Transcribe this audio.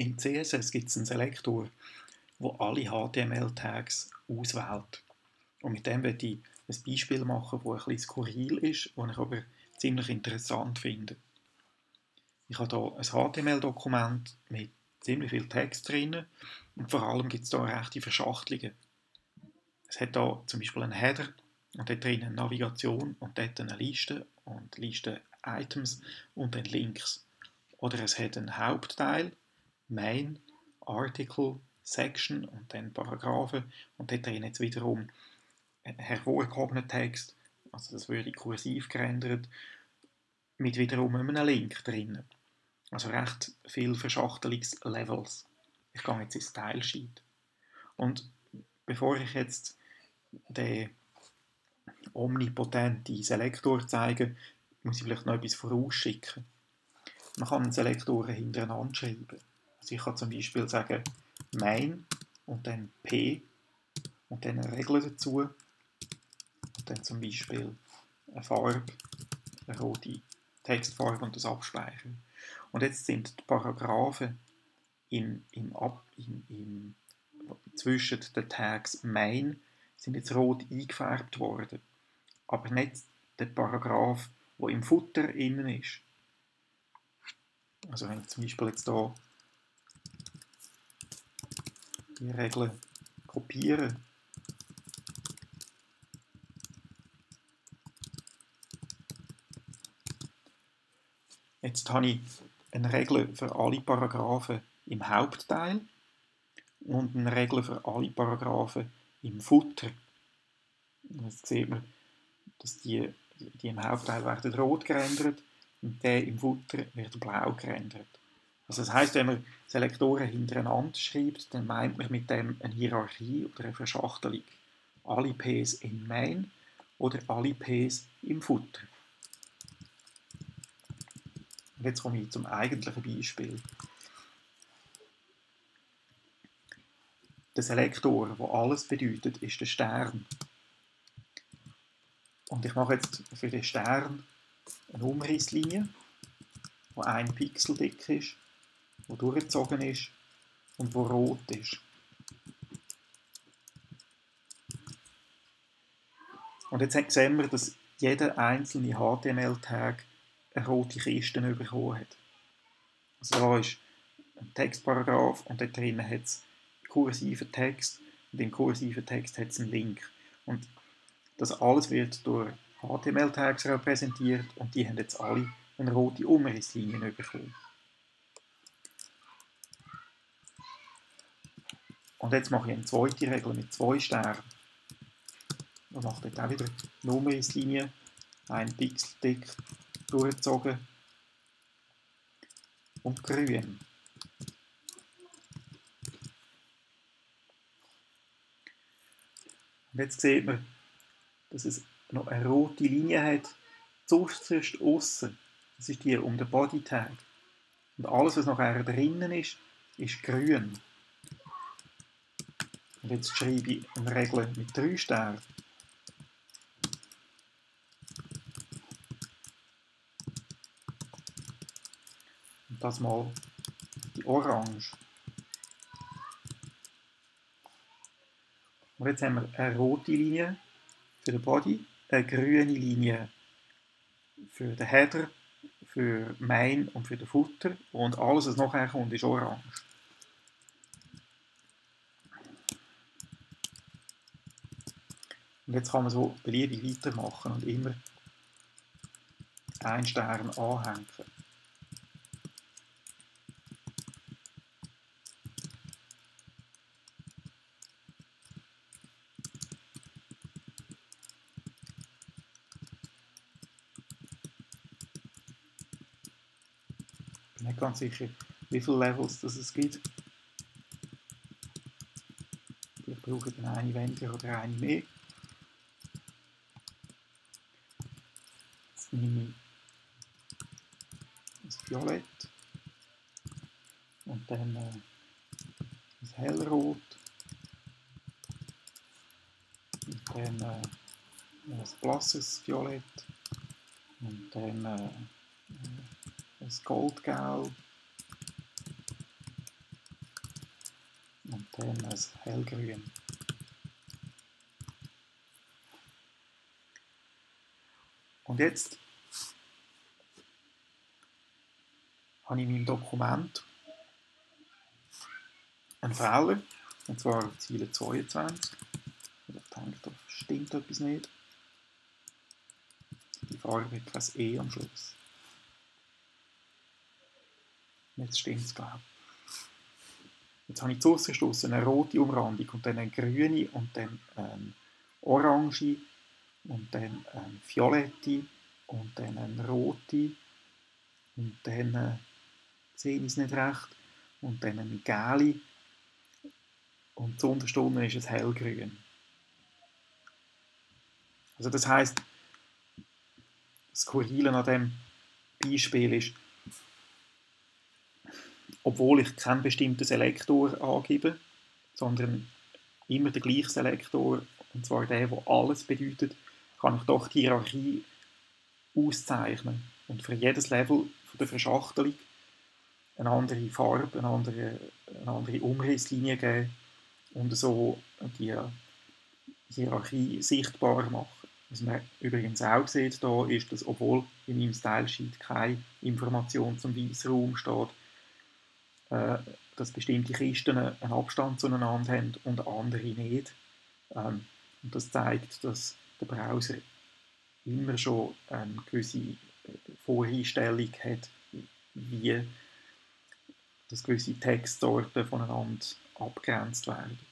In CSS gibt es einen Selektor, der alle HTML-Tags auswählt. Und mit dem werde ich ein Beispiel machen, das ein bisschen skurril ist, das ich aber ziemlich interessant finde. Ich habe hier ein HTML-Dokument mit ziemlich viel Text drin und vor allem gibt es hier rechte Verschachtelungen. Es hat hier zum Beispiel einen Header und dort drin eine Navigation und dort eine Liste und Liste Items und dann Links. Oder es hat einen Hauptteil, Main, Article, Section und dann Paragraphen und dort drin jetzt wiederum hervorgehobenen Text, also das würde kursiv gerendert, mit wiederum einem Link drin. Also recht viel Verschachtelungslevels. Ich gehe jetzt ins Style Sheet. Und bevor ich jetzt den omnipotenten Selektor zeige, muss ich vielleicht noch etwas vorausschicken. Man kann einen Selektor hintereinander schreiben. Also ich kann zum Beispiel sagen Main und dann P und dann eine Regel dazu und dann zum Beispiel eine Farbe, eine rote Textfarbe und das Abspeichern. Und jetzt sind die Paragraphen zwischen den Tags Main sind jetzt rot eingefärbt worden, aber nicht der Paragraph, der im Footer innen ist. Also wenn ich zum Beispiel jetzt hier die Regeln kopiere, jetzt habe ich eine Regel für alle Paragraphen im Hauptteil und eine Regel für alle Paragraphen im Footer. Jetzt sieht man, dass die im Hauptteil werden rot gerendert und der im Footer wird blau gerendert. Also das heisst, wenn man Selektoren hintereinander schreibt, dann meint man mit dem eine Hierarchie oder eine Verschachtelung. Alle Ps in Main oder alle Ps im Footer. Und jetzt komme ich zum eigentlichen Beispiel. Der Selektor, der alles bedeutet, ist der Stern. Und ich mache jetzt für den Stern eine Umrisslinie, die 1 Pixel dick ist, die durchgezogen ist und die rot ist. Und jetzt sehen wir, dass jeder einzelne HTML-Tag eine rote Kiste bekommen hat. Also da ist ein Textparagraph und dort drinnen hat es kursiven Text und im kursiven Text hat es einen Link. Und das alles wird durch HTML-Tags repräsentiert und die haben jetzt alle eine rote Umrisslinie bekommen. Und jetzt mache ich eine zweite Regel mit 2 Sternen. Ich mache dort auch wieder eine Umrisslinie, 1 Pixel dick, durchgezogen und grün. Und jetzt sieht man, dass es noch eine rote Linie hat, zuerst aussen. Das ist die um den Bodytag. Und alles, was nachher drinnen ist grün. Und jetzt schreibe ich eine Regel mit 3 Sternen. Und das mal die Orange. Und jetzt haben wir eine rote Linie für den Body, eine grüne Linie für den Header, für Main und für den Footer und alles, was nachher kommt, ist orange. Und jetzt kann man so beliebig weitermachen und immer einen Stern anhängen. Ich bin nicht ganz sicher, wie viele Levels das es gibt. Vielleicht brauche ich dann eine weniger oder eine mehr. Jetzt nehme ich das Violett und dann das Hellrot und dann ein blasses Violett und dann das Goldgelb dann ein hellgrün. Und jetzt habe ich in meinem Dokument einen Fehler, und zwar Zeile 22. Ich denke, da stimmt etwas nicht. Die Farbe hat kein E am Schluss. Jetzt stimmt es, glaube ich. Jetzt habe ich zuerst eine rote Umrandung und dann eine grüne und dann eine orange und dann eine violette und dann eine rote und dann sehe ich es nicht recht und dann eine gelbe und zuunterst unten ist es hellgrün. Also das heisst, das Skurrile an diesem Beispiel ist, obwohl ich keinen bestimmten Selektor angebe, sondern immer den gleichen Selektor, und zwar den, der alles bedeutet, kann ich doch die Hierarchie auszeichnen und für jedes Level von der Verschachtelung eine andere Farbe, eine andere Umrisslinie geben und so die Hierarchie sichtbar machen. Was man übrigens auch sieht hier, ist, dass obwohl in meinem Stylesheet keine Information zum Weissraum steht, dass bestimmte Kisten einen Abstand zueinander haben und andere nicht. Und das zeigt, dass der Browser immer schon eine gewisse Voreinstellung hat, wie dass gewisse Textsorten voneinander abgegrenzt werden.